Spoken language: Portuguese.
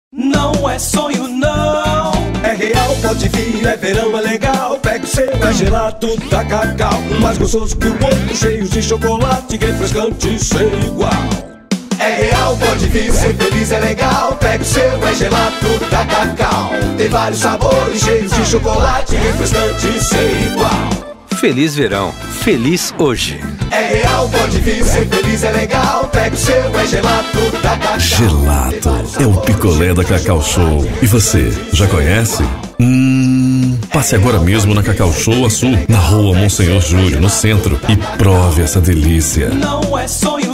Não é sonho não, é real, pode vir, é verão, é legal. Pega o seu, é gelado da Cacau, mais gostoso que o outro, cheio de chocolate, refrescante sem igual. É real, pode vir, ser feliz é legal. Pega o seu, é gelado da Cacau, tem vários sabores, cheios de chocolate, refrescante sem igual. Feliz verão, feliz hoje. É real, pode vir, ser feliz é legal. Pega o seu, é gelado da Cacau. Gelato é o picolé da Cacau Show. E você, já conhece? Passe agora mesmo na Cacau Show Sul, na rua Monsenhor Júlio, no centro, e prove essa delícia. Não é sonho